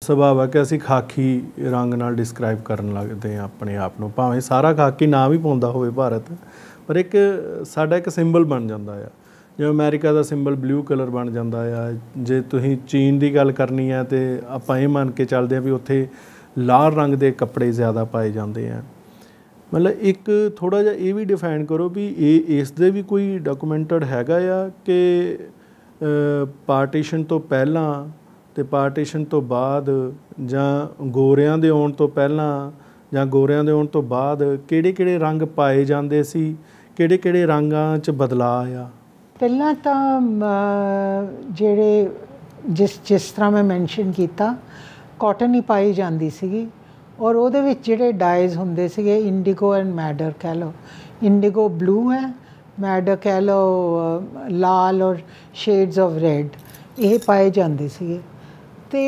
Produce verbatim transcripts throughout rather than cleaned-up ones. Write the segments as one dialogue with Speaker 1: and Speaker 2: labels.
Speaker 1: ਸੁਭਾਅ ਹੈ ਕਿ ਅਸੀਂ ਖਾਕੀ ਰੰਗ ਨਾਲ ਡਿਸਕ੍ਰਾਈਬ ਕਰਨ ਲੱਗਦੇ ਹਾਂ ਆਪਣੇ ਆਪ ਨੂੰ, ਭਾਵੇਂ ਸਾਰਾ ਖਾਕੀ ਨਾ ਵੀ ਪਾਉਂਦਾ ਹੋਵੇ ਭਾਰਤ, ਪਰ ਇੱਕ ਸਾਡਾ ਇੱਕ ਸਿੰਬਲ ਬਣ ਜਾਂਦਾ ਆ। ਜਿਵੇਂ ਅਮਰੀਕਾ ਦਾ ਸਿੰਬਲ ਬਲੂ ਕਲਰ ਬਣ ਜਾਂਦਾ ਆ। ਜੇ ਤੁਸੀਂ ਚੀਨ ਦੀ ਗੱਲ ਕਰਨੀ ਹੈ ਤਾਂ ਆਪਾਂ ਇਹ ਮੰਨ ਕੇ ਚੱਲਦੇ ਹਾਂ ਵੀ ਉੱਥੇ ਲਾਲ ਰੰਗ ਦੇ ਕੱਪੜੇ ਜ਼ਿਆਦਾ ਪਾਏ ਜਾਂਦੇ ਆ। ਮਤਲਬ ਇੱਕ ਥੋੜ੍ਹਾ ਜਿਹਾ ਇਹ ਵੀ ਡਿਫਾਈਨ ਕਰੋ ਵੀ ਇਹ ਇਸ ਦੇ ਵੀ ਕੋਈ ਡਾਕੂਮੈਂਟਡ ਹੈਗਾ ਆ ਕਿ ਪਾਰਟੀਸ਼ਨ ਤੋਂ ਪਹਿਲਾਂ ਅਤੇ ਪਾਰਟੀਸ਼ਨ ਤੋਂ ਬਾਅਦ ਜਾਂ ਗੋਰਿਆਂ ਦੇ ਆਉਣ ਤੋਂ ਪਹਿਲਾਂ ਜਾਂ ਗੋਰਿਆਂ ਦੇ ਆਉਣ ਤੋਂ ਬਾਅਦ ਕਿਹੜੇ ਕਿਹੜੇ ਰੰਗ ਪਾਏ ਜਾਂਦੇ ਸੀ, ਕਿਹੜੇ ਕਿਹੜੇ ਰੰਗਾਂ 'ਚ ਬਦਲਾਅ ਆ?
Speaker 2: ਪਹਿਲਾਂ ਤਾਂ ਜਿਹੜੇ ਜਿਸ ਜਿਸ ਤਰ੍ਹਾਂ ਮੈਂ ਮੈਂਸ਼ਨ ਕੀਤਾ, ਕਾਟਨ ਹੀ ਪਾਈ ਜਾਂਦੀ ਸੀਗੀ ਔਰ ਉਹਦੇ ਵਿੱਚ ਜਿਹੜੇ ਡਾਈਜ਼ ਹੁੰਦੇ ਸੀਗੇ ਇੰਡੀਗੋ ਐਂਡ ਮੈਡਰ ਕਹਿ ਲਓ। ਇੰਡੀਗੋ ਬਲੂ ਹੈ, ਮੈਡਰ ਕਹਿ ਲਓ ਲਾਲ ਔਰ ਸ਼ੇਡਸ ਆਫ ਰੈਡ, ਇਹ ਪਾਏ ਜਾਂਦੇ ਸੀਗੇ। ਅਤੇ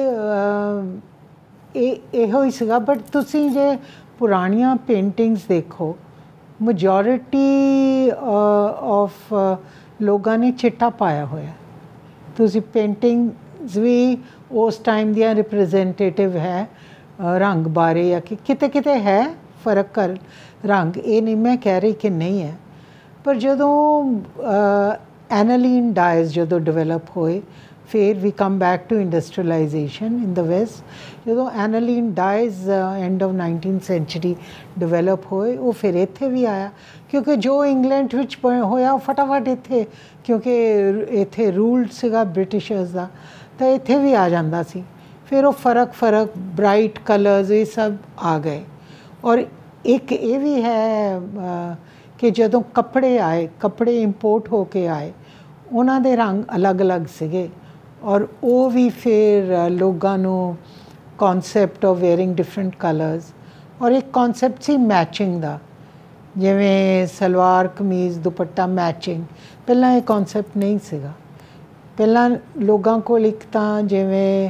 Speaker 2: ਇਹ ਇਹੋ ਹੀ ਸੀਗਾ। ਬਟ ਤੁਸੀਂ ਜੇ ਪੁਰਾਣੀਆਂ ਪੇਂਟਿੰਗਸ ਦੇਖੋ, ਮੈਜੋਰਿਟੀ ਆਫ ਲੋਕਾਂ ਨੇ ਚਿੱਟਾ ਪਾਇਆ ਹੋਇਆ। ਤੁਸੀਂ ਪੇਂਟਿੰਗਸ ਵੀ ਉਸ ਟਾਈਮ ਦੀਆਂ ਰਿਪਰੈਜ਼ੈਂਟੇਟਿਵ ਹੈ ਰੰਗ ਬਾਰੇ, ਜਾਂ ਕਿ ਕਿਤੇ ਕਿਤੇ ਹੈ ਫਰਕ ਕਰ ਰੰਗ, ਇਹ ਨਹੀਂ ਮੈਂ ਕਹਿ ਰਹੀ ਕਿ ਨਹੀਂ ਹੈ। ਪਰ ਜਦੋਂ ਐਨਾਲੀਨ ਡਾਈਜ਼ ਜਦੋਂ ਡਿਵੈਲਪ ਹੋਏ, ਫਿਰ ਵੀ come back to industrialisation in the west. ਜਦੋਂ aniline dyes end of nineteenth century develop ਹੋਏ, ਉਹ ਫਿਰ ਇੱਥੇ ਵੀ ਆਇਆ, ਕਿਉਂਕਿ ਜੋ ਇੰਗਲੈਂਡ ਵਿੱਚ ਹੋਇਆ ਫਟਾਫਟ ਇੱਥੇ, ਕਿਉਂਕਿ ਇੱਥੇ ਰੂਲ ਸੀਗਾ ਬ੍ਰਿਟਿਸ਼ਰਸ ਦਾ, ਤਾਂ ਇੱਥੇ ਵੀ ਆ ਜਾਂਦਾ ਸੀ। ਫਿਰ ਉਹ ਫਰਕ ਫਰਕ ਬ੍ਰਾਈਟ ਕਲਰਸ ਇਹ ਸਭ ਆ ਗਏ। ਔਰ ਇੱਕ ਇਹ ਵੀ ਹੈ ਕਿ ਜਦੋਂ ਕੱਪੜੇ ਆਏ, ਕੱਪੜੇ ਇੰਪੋਰਟ ਹੋ ਕੇ ਆਏ, ਉਹਨਾਂ ਦੇ ਰੰਗ ਅਲੱਗ ਅਲੱਗ ਸੀਗੇ ਔਰ ਉਹ ਵੀ ਫਿਰ ਲੋਕਾਂ ਨੂੰ concept of wearing different colours. ਔਰ ਇੱਕ ਕੌਨਸੈਪਟ ਸੀ ਮੈਚਿੰਗ ਦਾ, ਜਿਵੇਂ ਸਲਵਾਰ ਕਮੀਜ਼ ਦੁਪੱਟਾ ਮੈਚਿੰਗ, ਪਹਿਲਾਂ ਇਹ ਕੌਨਸੈਪਟ ਨਹੀਂ ਸੀਗਾ। ਪਹਿਲਾਂ ਲੋਕਾਂ ਕੋਲ ਇੱਕ ਤਾਂ ਜਿਵੇਂ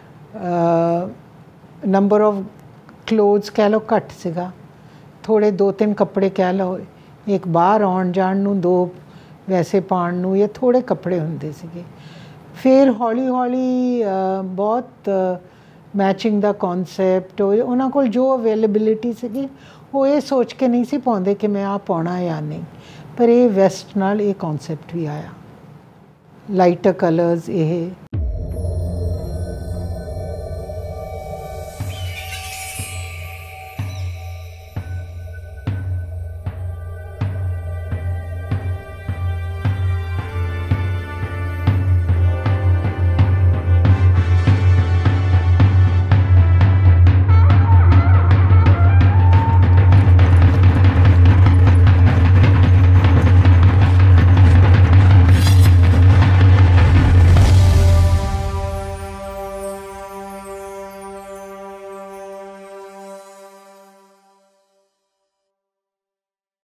Speaker 2: ਨੰਬਰ ਆਫ ਕਲੋਥਸ ਕਹਿ ਲਓ ਘੱਟ ਸੀਗਾ, ਥੋੜ੍ਹੇ ਦੋ ਤਿੰਨ ਕੱਪੜੇ ਕਹਿ ਲਓ, ਇੱਕ ਬਾਹਰ ਆਉਣ ਜਾਣ ਨੂੰ, ਦੋ ਵੈਸੇ ਪਾਉਣ ਨੂੰ, ਇਹ ਥੋੜ੍ਹੇ ਕੱਪੜੇ ਹੁੰਦੇ ਸੀਗੇ। ਫਿਰ ਹੌਲੀ ਹੌਲੀ ਬਹੁਤ ਮੈਚਿੰਗ ਦਾ ਕੌਨਸੈਪਟ, ਉਹਨਾਂ ਕੋਲ ਜੋ ਅਵੇਲੇਬਿਲਿਟੀ ਸੀਗੀ ਉਹ ਇਹ ਸੋਚ ਕੇ ਨਹੀਂ ਸੀ ਪਾਉਂਦੇ ਕਿ ਮੈਂ ਆਹ ਪਾਉਣਾ ਜਾਂ ਨਹੀਂ। ਪਰ ਇਹ ਵੈਸਟ ਨਾਲ ਇਹ ਕੌਨਸੈਪਟ ਵੀ ਆਇਆ, ਲਾਈਟਰ ਕਲਰਸ ਇਹ